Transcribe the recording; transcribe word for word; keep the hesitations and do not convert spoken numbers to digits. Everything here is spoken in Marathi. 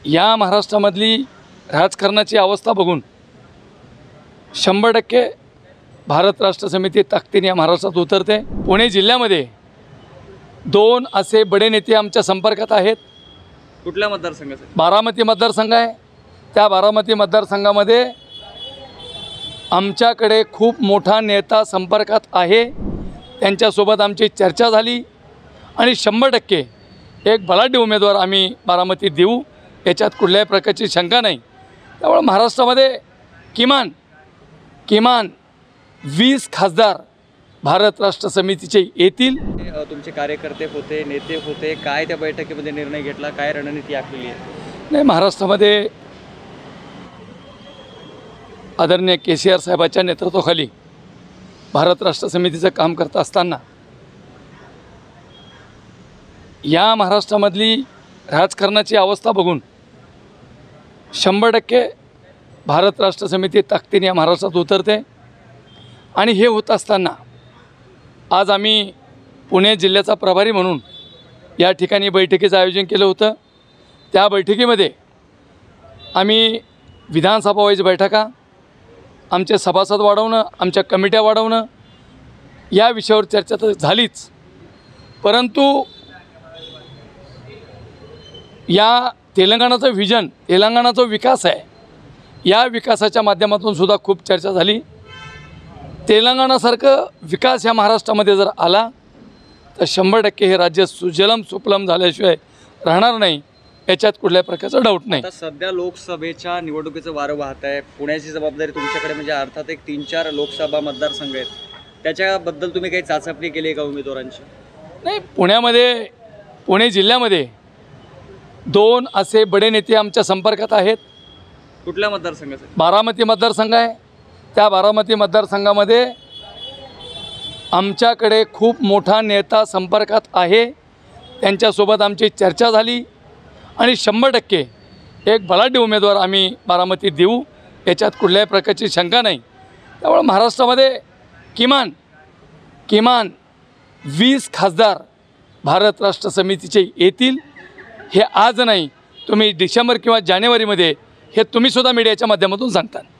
या महाराष्ट्रामधली राजकारणाची अवस्था बघून शंभर टक्के भारत राष्ट्र समिती ताकदीने या महाराष्ट्रात उतरते। पुणे जिल्ह्यामध्ये दोन असे बडे नेते आमच्या संपर्कात आहेत। कुठल्या मतदारसंघाचे? बारामती मतदारसंघ आहे। त्या बारामती मतदारसंघामध्ये आमच्याकडे खूप मोठा नेता संपर्कात आहे, त्यांच्यासोबत आमची चर्चा झाली आणि शंभर टक्के एक बलाढ्य उमेदवार आम्ही बारामतीत देऊ, याच्यात कुठल्याही प्रकारची शंका नाही। त्यामुळे महाराष्ट्रामध्ये किमान किमान वीस खासदार भारत राष्ट्र समितीचे येतील। तुमचे कार्यकर्ते होते, नेते होते, काय त्या बैठकीमध्ये निर्णय घेतला, काय रणनीती आखली आहे? नाही, महाराष्ट्रामध्ये आदरणीय के सी आर साहेबांच्या नेतृत्वाखाली भारत राष्ट्र समितीचं काम करत असताना या महाराष्ट्रामधली राजकारणाची अवस्था बघून शंभर टक्के भारत राष्ट्र समिती ताकदीने या महाराष्ट्रात उतरते। आणि हे होत असताना आज आम्ही पुणे जिल्ह्याचा प्रभारी म्हणून या ठिकाणी बैठकीचं आयोजन केलं होतं। त्या बैठकीमध्ये आम्ही विधानसभा वाईज बैठका, आमचे सभासद वाढवणं, आमच्या कमिट्या वाढवणं या विषयावर चर्चा तर झालीच, परंतु या तेलंगणाचं व्हिजन, तेलंगणाचा विकास आहे, या विकासाच्या माध्यमातून सुद्धा खूप चर्चा झाली। तेलंगणासारखं विकास या महाराष्ट्रामध्ये जर आला तर शंभर टक्के हे राज्य सुजलम सुफलम झाल्याशिवाय राहणार नाही, याच्यात कुठल्याही प्रकारचा डाऊट नाही। आता सध्या लोकसभेच्या निवडणुकीचं वारं वाहत आहे, पुण्याची जबाबदारी तुमच्याकडे, म्हणजे अर्थात एक तीन चार लोकसभा मतदारसंघ आहेत, त्याच्याबद्दल तुम्ही काही चाचपणी केली आहे का उमेदवारांची? नाही, पुण्यामध्ये पुणे जिल्ह्यामध्ये दोन असे बडे नेते आमच्या संपर्कात आहेत। कुठल्या मतदारसंघाचे? बारामती मतदारसंघ आहे। त्या बारामती मतदारसंघामध्ये आमच्याकडे खूप मोठा नेता संपर्कात आहे, त्यांच्यासोबत आमची चर्चा झाली आणि शंभर टक्के एक बलाढ्य उमेदवार आम्ही बारामतीत देऊ, याच्यात कुठल्याही प्रकारची शंका नाही। त्यामुळे महाराष्ट्रामध्ये किमान किमान वीस खासदार भारत राष्ट्र समितीचे येतील। हे आज नाही, तुम्ही डिसेंबर किंवा जानेवारीमध्ये हे तुम्हीसुद्धा मीडियाच्या माध्यमातून सांगता।